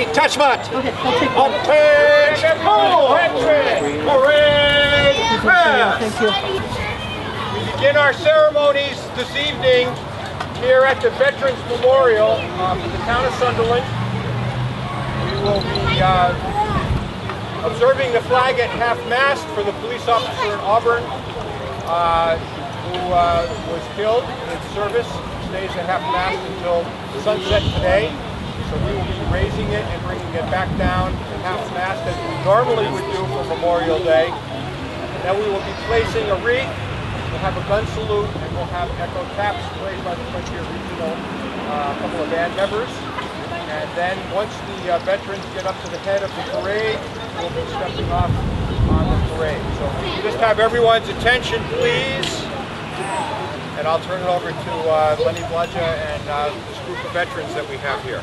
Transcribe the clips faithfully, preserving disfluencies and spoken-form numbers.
Detachment! Okay, I'll take On one. page four! Parade! Thank you. We begin our ceremonies this evening here at the Veterans Memorial um, in the town of Sunderland. We will be uh, observing the flag at half-mast for the police officer in Auburn uh, who uh, was killed in service. Stays at half-mast until sunset today. So we will be raising it and bringing it back down at half-mast as we normally would do for Memorial Day. And then we will be placing a wreath. We'll have a gun salute, and we'll have echo taps played by the Frontier Regional, uh, a couple of band members. And then once the uh, veterans get up to the head of the parade, we'll be stepping off on the parade. So just have everyone's attention, please. And I'll turn it over to uh, Lenny Bludja and uh, this group of veterans that we have here.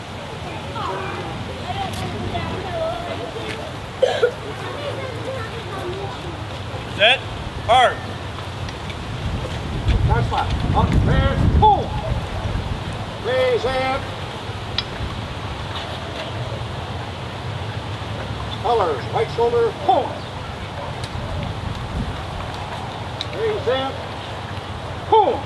Set, hard. That's fine. Up, press, pull. Raise and colors, right shoulder, pull. Raise and pull.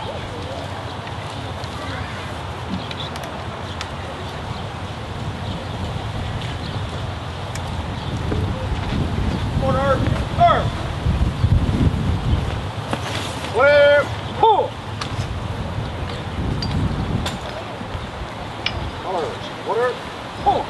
Corner, arm. Clear, pull. Colors, quarter, pull.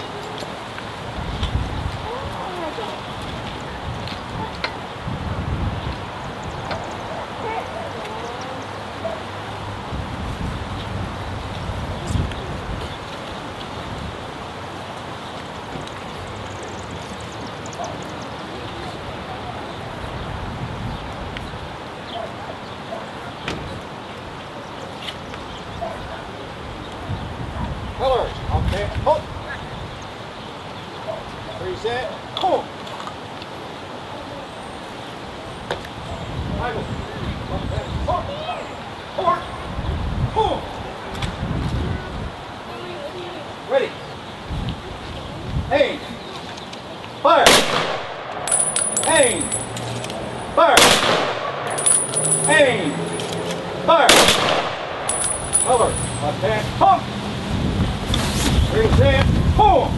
Colors, okay, pull. Reset, pull. Bible. Okay, pull. Forward. Pull. Ready. Aim. Fire. Aim. Fire. Aim. Fire. Colors, okay, pull. Reset, pull.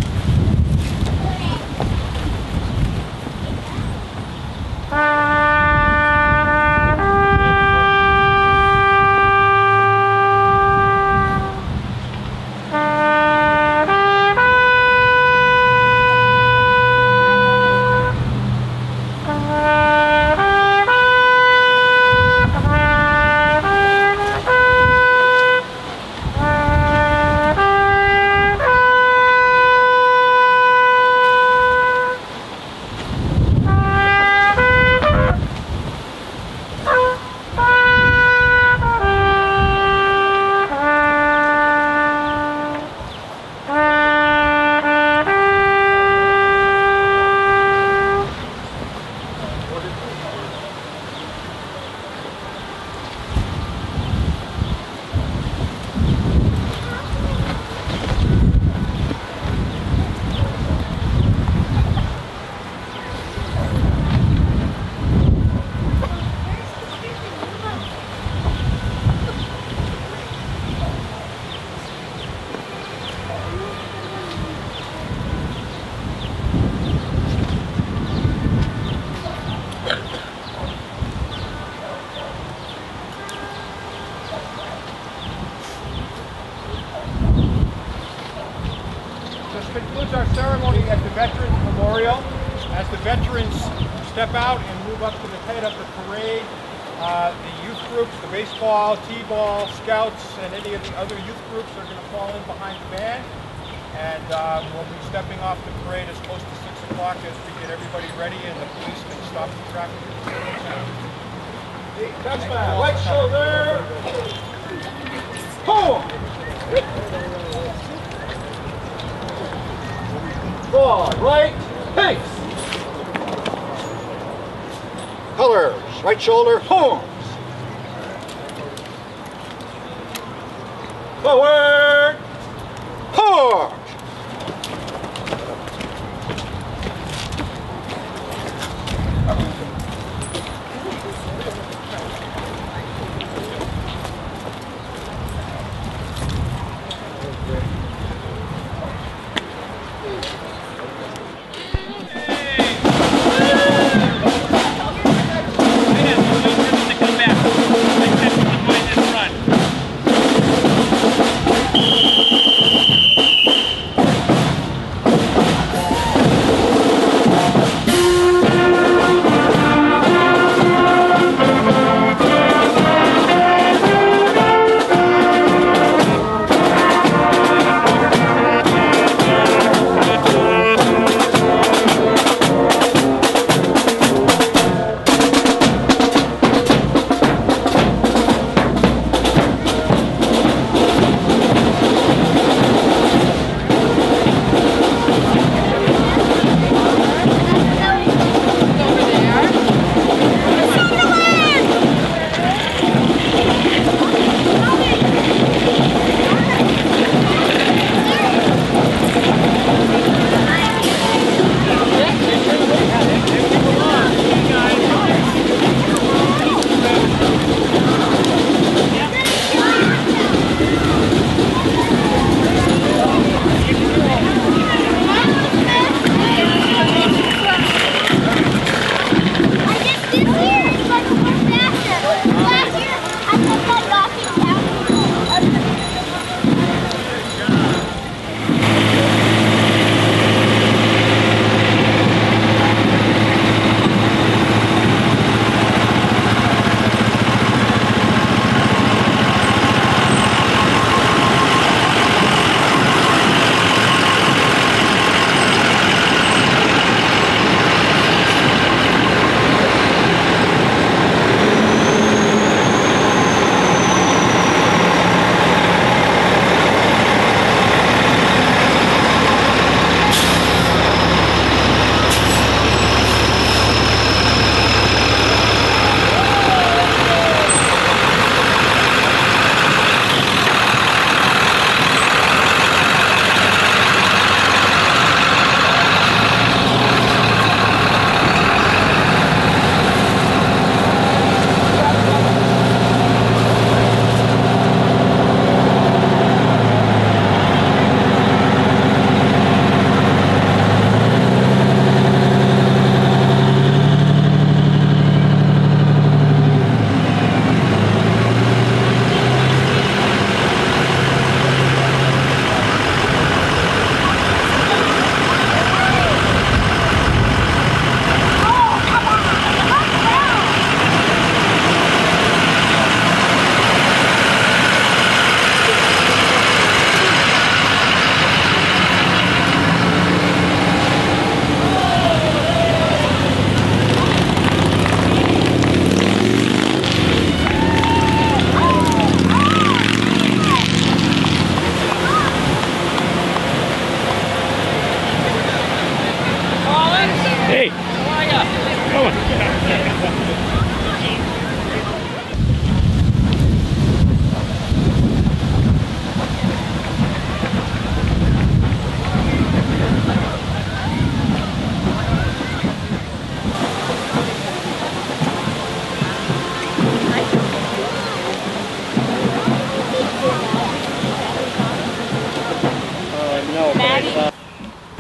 This concludes our ceremony at the Veterans Memorial. As the veterans step out and move up to the head of the parade, uh, the youth groups, the baseball, t-ball, scouts, and any of the other youth groups are going to fall in behind the band. And uh, we'll be stepping off the parade as close to six o'clock as we get everybody ready and the police can stop the traffic. That's my right shoulder. Pull. Forward, right, pace. Colors, right shoulder, horns. Forward, hard.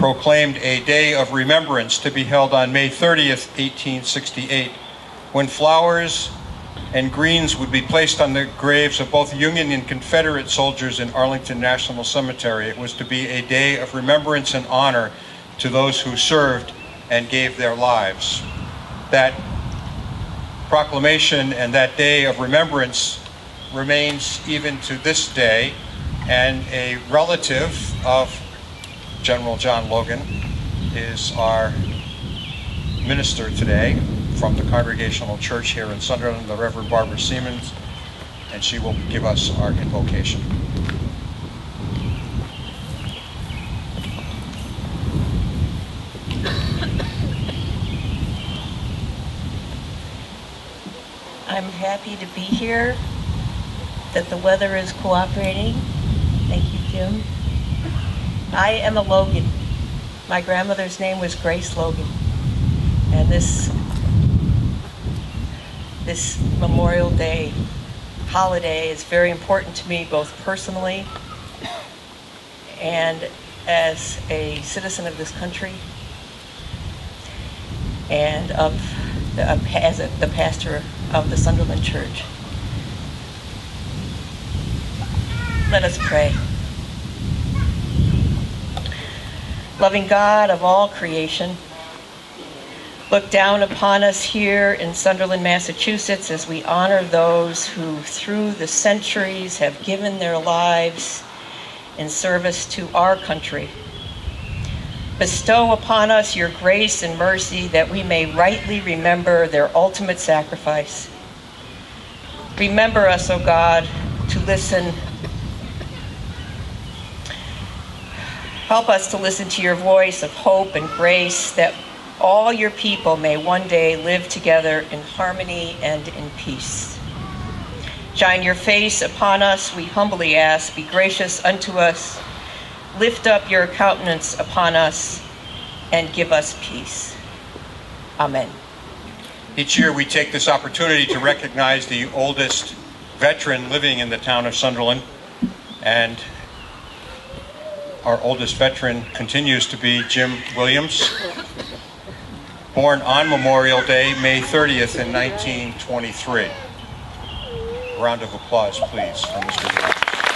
proclaimed a day of remembrance to be held on May thirtieth, eighteen sixty-eight, when flowers and greens would be placed on the graves of both Union and Confederate soldiers in Arlington National Cemetery. It was to be a day of remembrance and honor to those who served and gave their lives. That proclamation and that day of remembrance remains even to this day, and a relative of General John Logan is our minister today from the Congregational Church here in Sunderland, the Reverend Barbara Siemens, and she will give us our invocation. I'm happy to be here, that the weather is cooperating. Thank you, Jim. I am a Logan. My grandmother's name was Grace Logan. And this, this Memorial Day holiday is very important to me, both personally and as a citizen of this country, and of the, as a, the pastor of the Sunderland Church. Let us pray. Loving God of all creation, look down upon us here in Sunderland, Massachusetts, as we honor those who through the centuries have given their lives in service to our country. Bestow upon us your grace and mercy that we may rightly remember their ultimate sacrifice. Remember us, O God, to listen. Help us to listen to your voice of hope and grace, that all your people may one day live together in harmony and in peace. Shine your face upon us, we humbly ask. Be gracious unto us. Lift up your countenance upon us and give us peace. Amen. Each year we take this opportunity to recognize the oldest veteran living in the town of Sunderland, and our oldest veteran continues to be Jim Williams, born on Memorial Day, May thirtieth in nineteen twenty-three. A round of applause, please, for Mister Williams.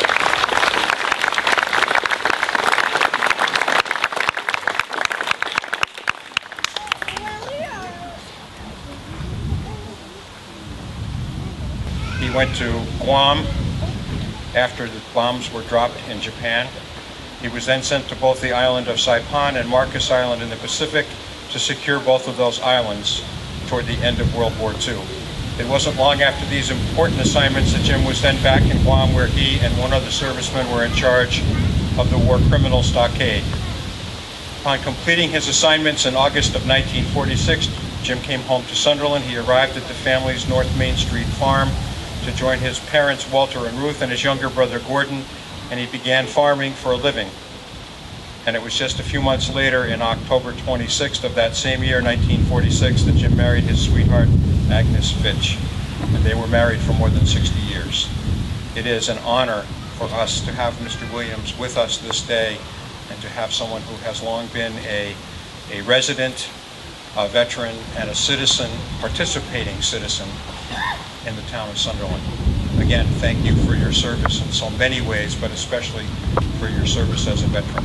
He went to Guam after the bombs were dropped in Japan. He was then sent to both the island of Saipan and Marcus Island in the Pacific to secure both of those islands toward the end of World War Two. It wasn't long after these important assignments that Jim was then back in Guam, where he and one other serviceman were in charge of the war criminal stockade. Upon completing his assignments in August of nineteen forty-six, Jim came home to Sunderland. He arrived at the family's North Main Street farm to join his parents, Walter and Ruth, and his younger brother, Gordon, and he began farming for a living. And it was just a few months later, in October twenty-sixth of that same year, nineteen forty-six, that Jim married his sweetheart, Agnes Fitch, and they were married for more than sixty years. It is an honor for us to have Mister Williams with us this day, and to have someone who has long been a, a resident, a veteran, and a citizen, participating citizen in the town of Sunderland. Again, thank you for your service in so many ways, but especially for your service as a veteran.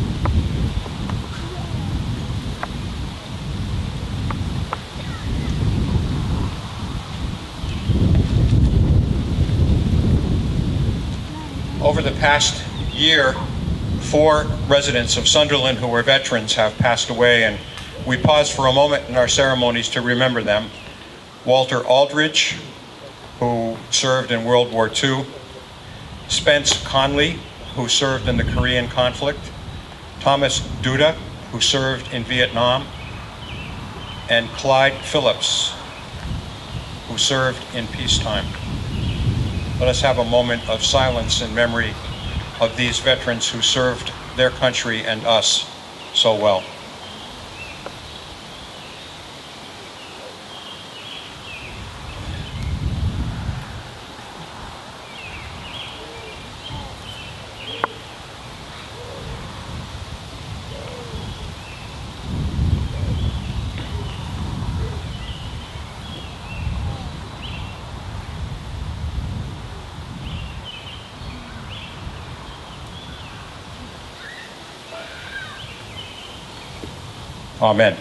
Over the past year, four residents of Sunderland who were veterans have passed away, and we pause for a moment in our ceremonies to remember them. Walter Aldridge, who served in World War Two, Spence Conley, who served in the Korean conflict, Thomas Duda, who served in Vietnam, and Clyde Phillips, who served in peacetime. Let us have a moment of silence in memory of these veterans who served their country and us so well. Amen.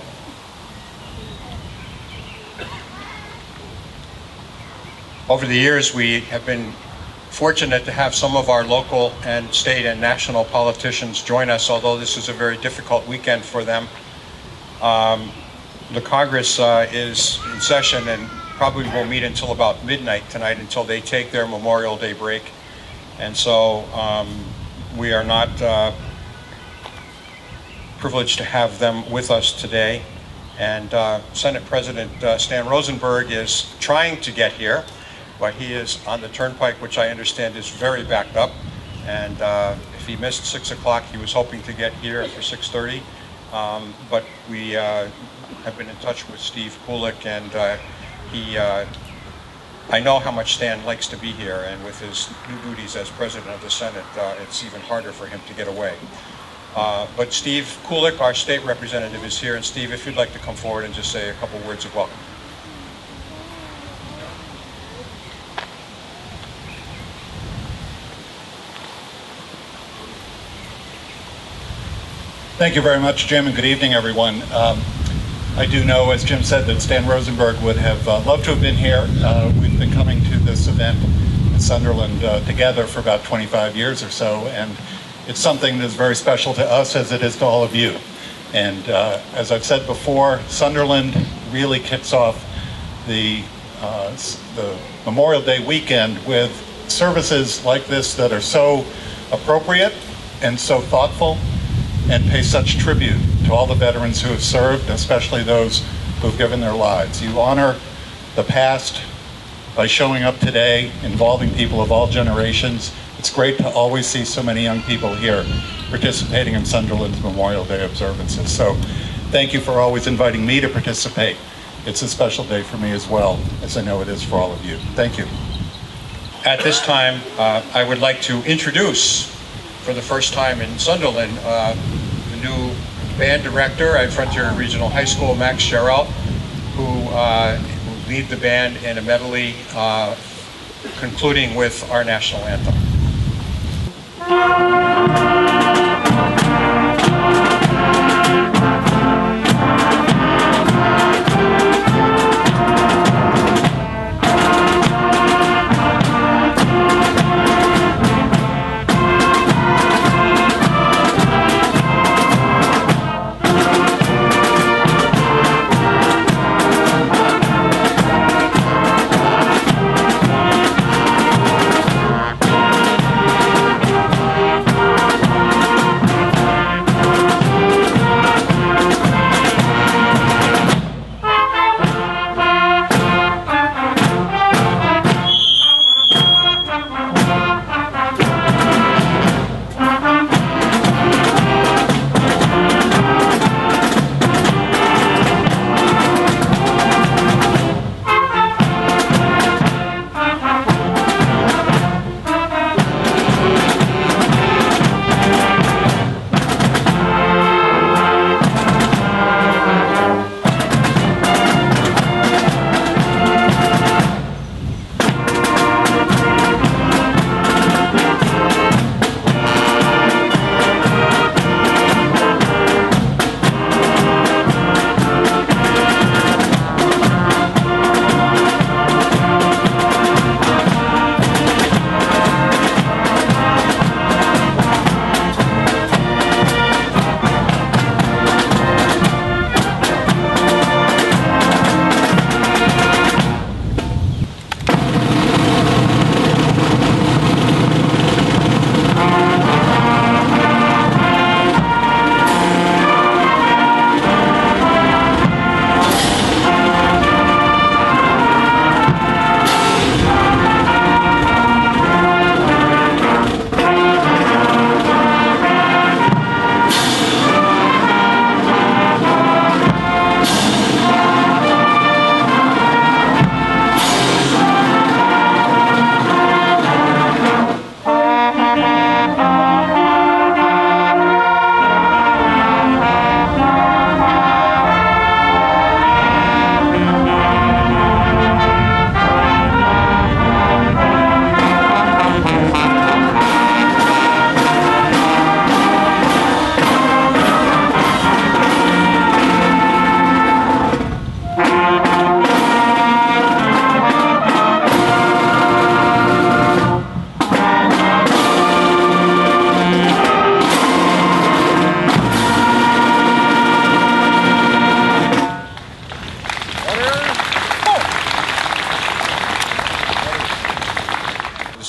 Over the years, we have been fortunate to have some of our local and state and national politicians join us, although this is a very difficult weekend for them. Um, the Congress uh, is in session and probably will meet until about midnight tonight until they take their Memorial Day break. And so um, we are not uh, privileged to have them with us today. And uh, Senate President uh, Stan Rosenberg is trying to get here, but he is on the turnpike, which I understand is very backed up. And uh, if he missed six o'clock, he was hoping to get here for six thirty. Um, but we uh, have been in touch with Steve Kulik, and uh, he, uh, I know how much Stan likes to be here, and with his new duties as President of the Senate, uh, it's even harder for him to get away. Uh, but Steve Kulik, our state representative, is here. And Steve, if you'd like to come forward and just say a couple words of welcome. Thank you very much, Jim, and good evening, everyone. Um, I do know, as Jim said, that Stan Rosenberg would have uh, loved to have been here. Uh, we've been coming to this event in Sunderland uh, together for about twenty-five years or so, and it's something that's very special to us as it is to all of you. And uh, as I've said before, Sunderland really kicks off the, uh, the Memorial Day weekend with services like this that are so appropriate and so thoughtful, and pay such tribute to all the veterans who have served, especially those who have given their lives. You honor the past by showing up today, involving people of all generations. It's great to always see so many young people here participating in Sunderland's Memorial Day observances. So thank you for always inviting me to participate. It's a special day for me as well, as I know it is for all of you. Thank you. At this time, uh, I would like to introduce, for the first time in Sunderland, uh, the new band director at Frontier Regional High School, Max Sherrill, who uh, will lead the band in a medley uh, concluding with our national anthem. Thank you.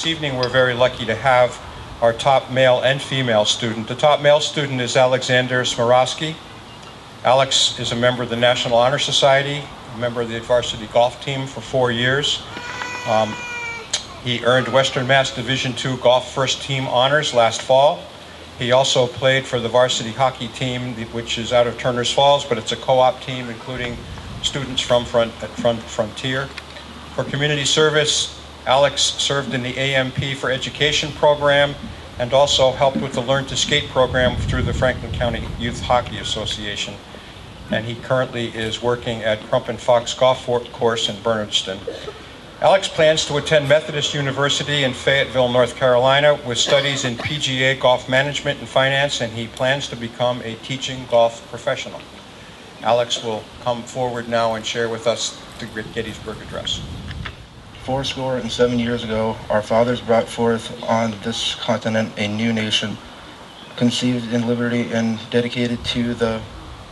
evening we're very lucky to have our top male and female student. The top male student is Alexander Smirowski. Alex is a member of the National Honor Society, a member of the varsity golf team for four years. Um, he earned Western Mass Division two Golf First Team honors last fall. He also played for the varsity hockey team, which is out of Turner's Falls, but it's a co-op team including students from Front, at Front Frontier. For community service, Alex served in the A M P for Education program and also helped with the Learn to Skate program through the Franklin County Youth Hockey Association. And he currently is working at Crump and Fox Golf Course in Bernardston. Alex plans to attend Methodist University in Fayetteville, North Carolina, with studies in P G A golf management and finance, and he plans to become a teaching golf professional. Alex will come forward now and share with us the Gettysburg Address. Fourscore and seven years ago, our fathers brought forth on this continent a new nation, conceived in liberty and dedicated to the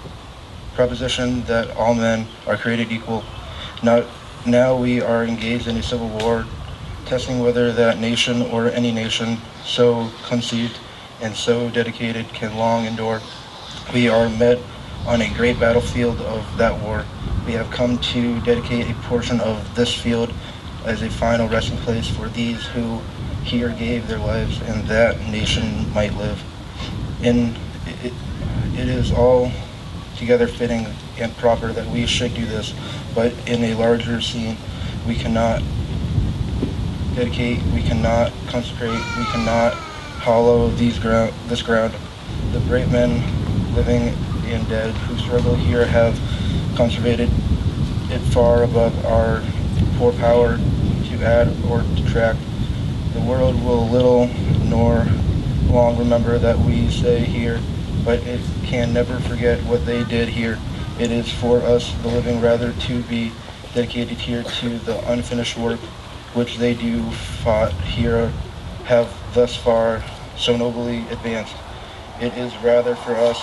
proposition that all men are created equal. Now, now we are engaged in a civil war, testing whether that nation or any nation so conceived and so dedicated can long endure. We are met on a great battlefield of that war. We have come to dedicate a portion of this field as a final resting place for these who here gave their lives and that nation might live. And it, it is all together fitting and proper that we should do this, but in a larger scene, we cannot dedicate, we cannot consecrate, we cannot hollow these ground, this ground. The great men, living and dead, who struggle here have conservated it far above our poor power to add or detract. The world will little nor long remember that we say here, but it can never forget what they did here. It is for us, the living, rather to be dedicated here to the unfinished work which they do fought here, have thus far so nobly advanced. It is rather for us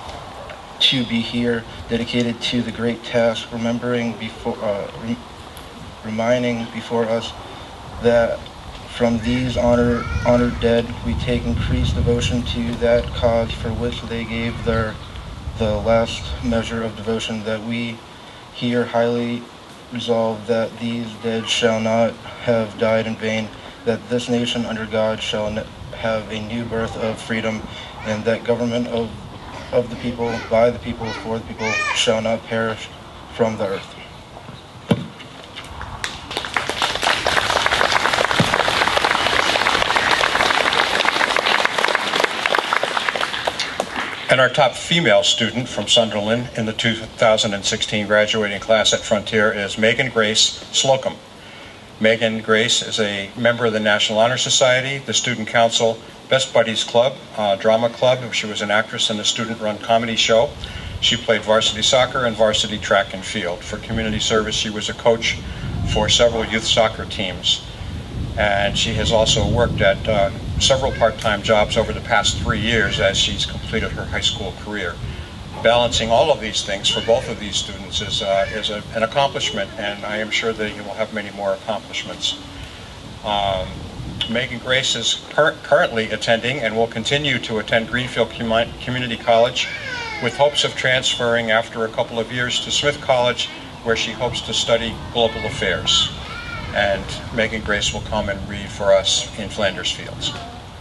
to be here dedicated to the great task, remembering before, uh, re reminding before us that from these honor, honored dead, we take increased devotion to that cause for which they gave their the last measure of devotion, that we here highly resolve that these dead shall not have died in vain, that this nation under God shall have a new birth of freedom, and that government of, of the people, by the people, for the people, shall not perish from the earth. And our top female student from Sunderland in the two thousand sixteen graduating class at Frontier is Megan Grace Slocum. Megan Grace is a member of the National Honor Society, the Student Council, Best Buddies Club, uh, Drama Club. She was an actress in a student-run comedy show. She played varsity soccer and varsity track and field. For community service, she was a coach for several youth soccer teams. And she has also worked at uh, several part-time jobs over the past three years as she's completed her high school career. Balancing all of these things for both of these students is, uh, is a, an accomplishment, and I am sure that you will have many more accomplishments. Um, Megan Grace is cur currently attending and will continue to attend Greenfield Com Community College with hopes of transferring after a couple of years to Smith College, where she hopes to study global affairs. And Megan Grace will come and read for us in Flanders Fields.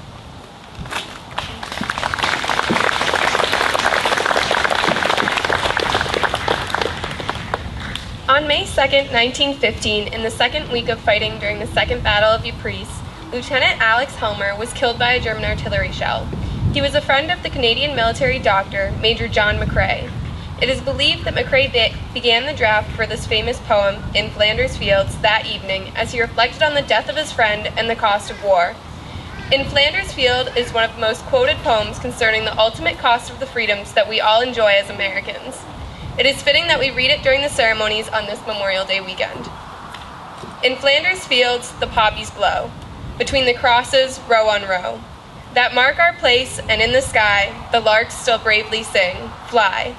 On May second, nineteen fifteen, in the second week of fighting during the Second Battle of Ypres, Lieutenant Alex Helmer was killed by a German artillery shell. He was a friend of the Canadian military doctor, Major John McCrae. It is believed that McCrae be began the draft for this famous poem, In Flanders Fields, that evening, as he reflected on the death of his friend and the cost of war. In Flanders Field is one of the most quoted poems concerning the ultimate cost of the freedoms that we all enjoy as Americans. It is fitting that we read it during the ceremonies on this Memorial Day weekend. In Flanders Fields, the poppies blow, between the crosses, row on row, that mark our place, and in the sky, the larks still bravely sing, fly.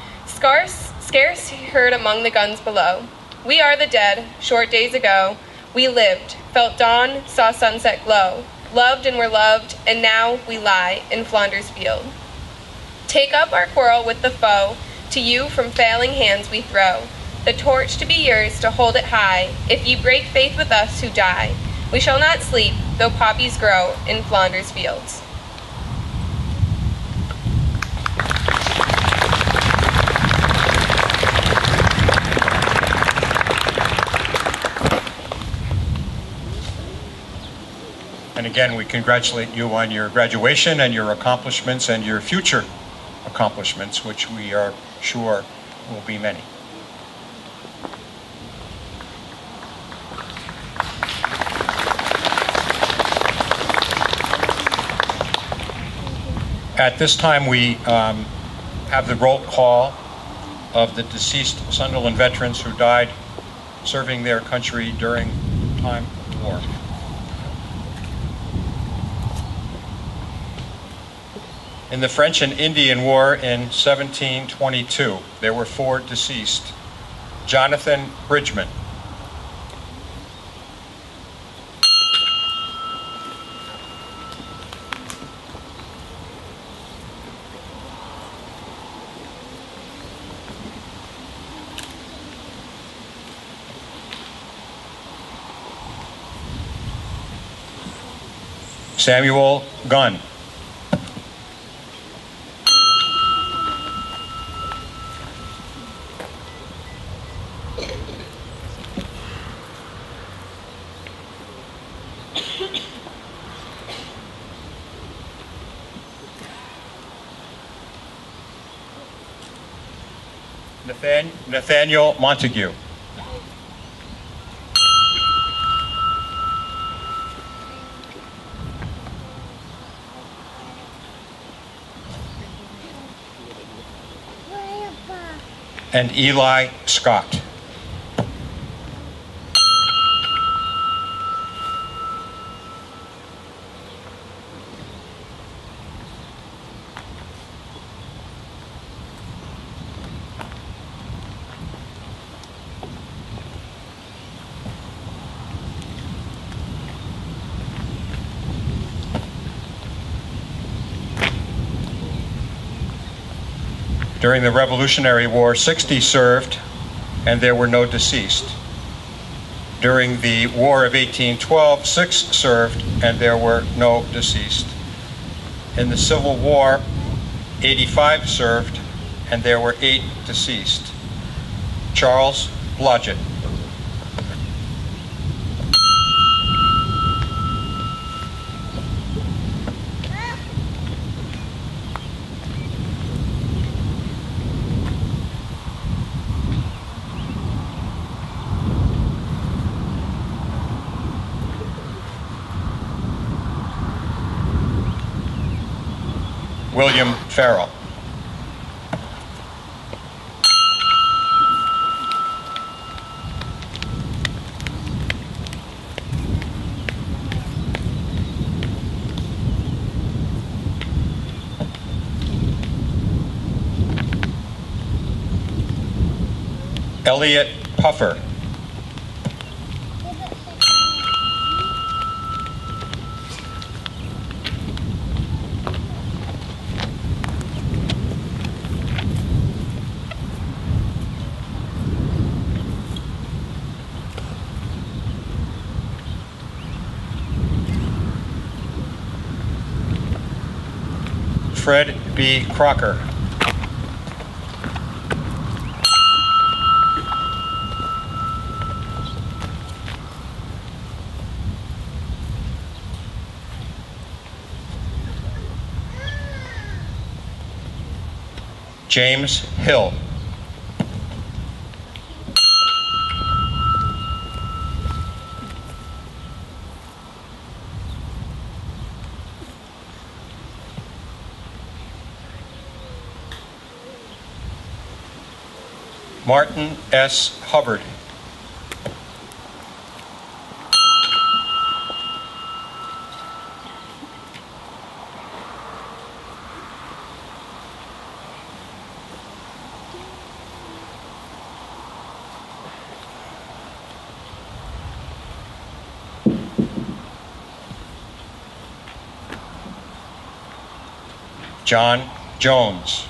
Scarce, scarce heard among the guns below. We are the dead, short days ago, We lived, felt dawn, saw sunset glow, loved and were loved, and now we lie in Flanders Field. Take up our quarrel with the foe, to you from failing hands we throw, the torch to be yours to hold it high. If ye break faith with us who die, we shall not sleep, though poppies grow in Flanders Fields. And again, we congratulate you on your graduation and your accomplishments and your future accomplishments, which we are sure will be many. At this time, we um, have the roll call of the deceased Sunderland veterans who died serving their country during time of war. In the French and Indian War in seventeen twenty-two, there were four deceased. Jonathan Bridgman, Samuel Gunn, Nathan- Nathaniel Montague, and Eli Scott. During the Revolutionary War, sixty served, and there were no deceased. During the War of eighteen twelve, six served, and there were no deceased. In the Civil War, eighty-five served, and there were eight deceased. Charles Blodgett. William Farrell. Elliot Puffer. Fred B. Crocker. James Hill. Martin S. Hubbard. John Jones.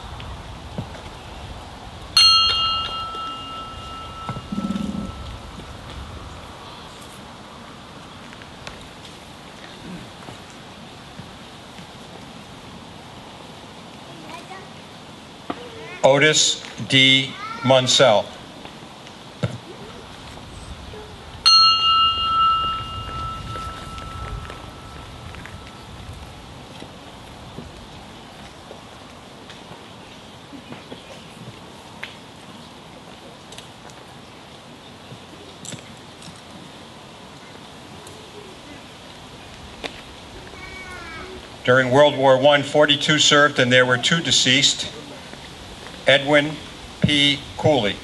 Otis D. Munsell. During World War One, forty-two served and there were two deceased. Edwin P. Cooley.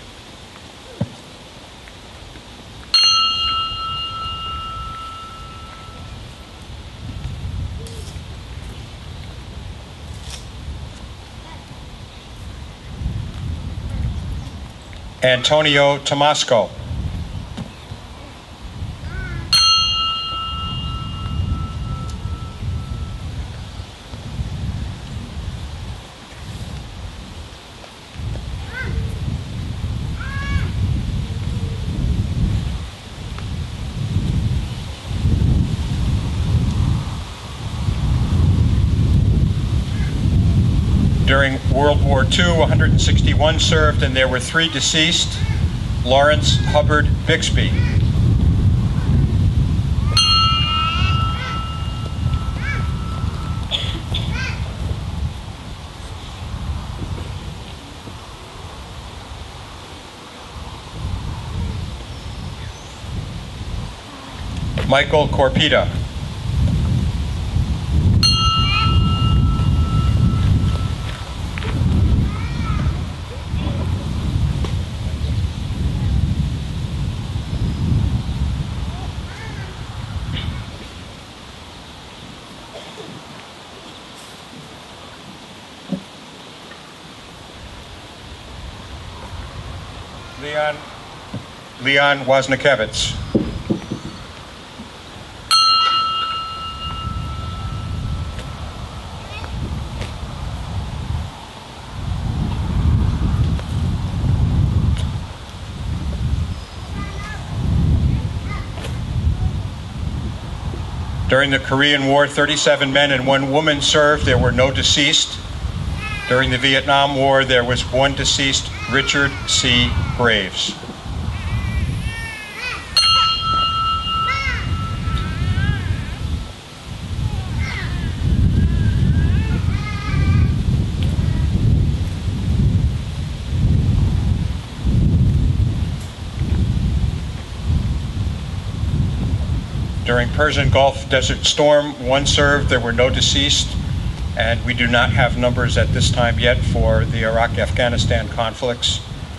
Antonio Tomasco. During World War Two, one hundred sixty-one served and there were three deceased. Lawrence Hubbard Bixby. Michael Corpita. Leon, Leon Wozniakevich. During the Korean War, thirty-seven men and one woman served. There were no deceased. During the Vietnam War, there was one deceased, Richard C. Graves. During Persian Gulf Desert Storm, one served. There were no deceased. And we do not have numbers at this time yet for the Iraq-Afghanistan conflicts.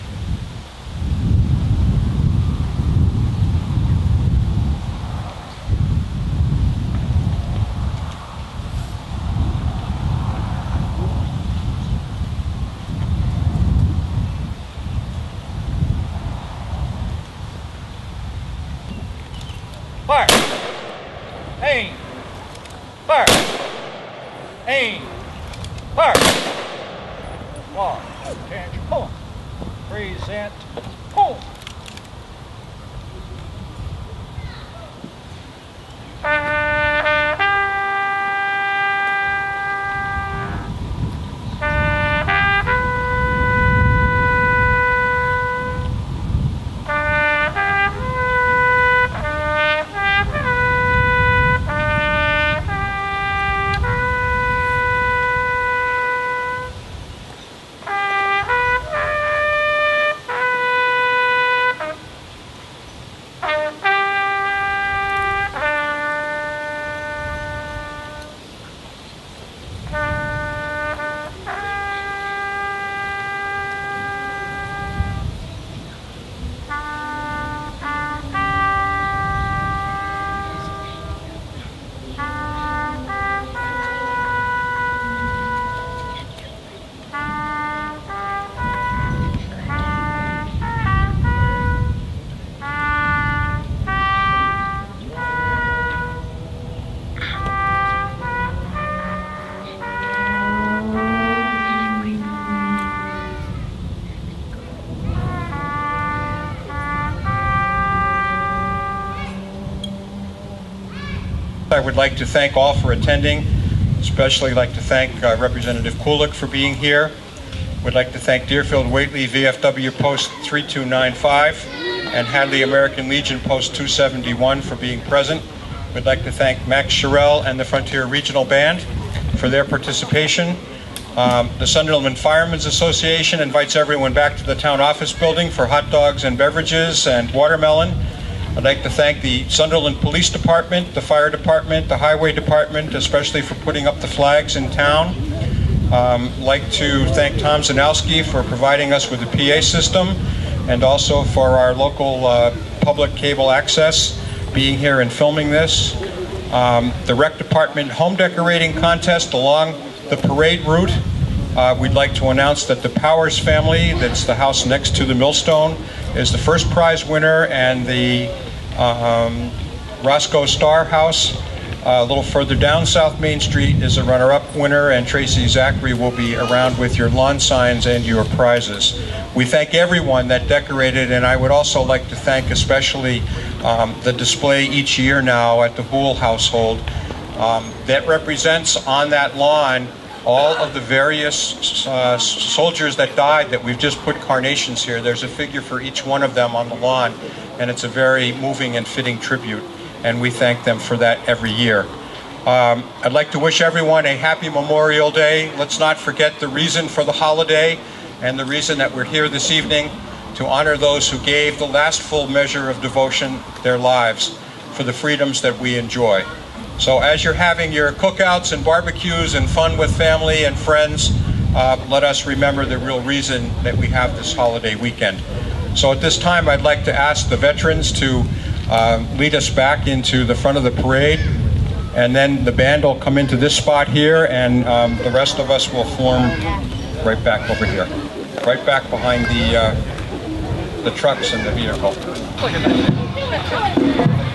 Fire! Aim! Fire! Aim! Fire! One, attention, pull. Present, pull. I would like to thank all for attending. Especially like to thank uh, Representative Kulik for being here. Would like to thank Deerfield Whately V F W Post three two nine five and Hadley American Legion Post two seventy-one for being present. We'd like to thank Max Sherrill and the Frontier Regional Band for their participation. Um, the Sunderland Firemen's Association invites everyone back to the town office building for hot dogs and beverages and watermelon. I'd like to thank the Sunderland Police Department, the Fire Department, the Highway Department, especially for putting up the flags in town. Um, I'd like to thank Tom Zanowski for providing us with a P A system, and also for our local uh, public cable access being here and filming this. Um, the Rec Department home decorating contest along the parade route. Uh, we'd like to announce that the Powers family, that's the house next to the millstone, is the first prize winner, and the um, Roscoe Star house uh, a little further down South Main Street is a runner-up winner, and Tracy Zachary will be around with your lawn signs and your prizes. We thank everyone that decorated, and I would also like to thank especially um, the display each year now at the Hoole household um, that represents on that lawn all of the various uh, soldiers that died that we've just put carnations here. There's a figure for each one of them on the lawn, and it's a very moving and fitting tribute, and we thank them for that every year. Um, I'd like to wish everyone a happy Memorial Day. Let's not forget the reason for the holiday and the reason that we're here this evening, to honor those who gave the last full measure of devotion, their lives, for the freedoms that we enjoy. So as you're having your cookouts and barbecues and fun with family and friends, uh, let us remember the real reason that we have this holiday weekend. So at this time, I'd like to ask the veterans to uh, lead us back into the front of the parade, and then the band will come into this spot here, and um, the rest of us will form right back over here, right back behind the, uh, the trucks and the vehicle.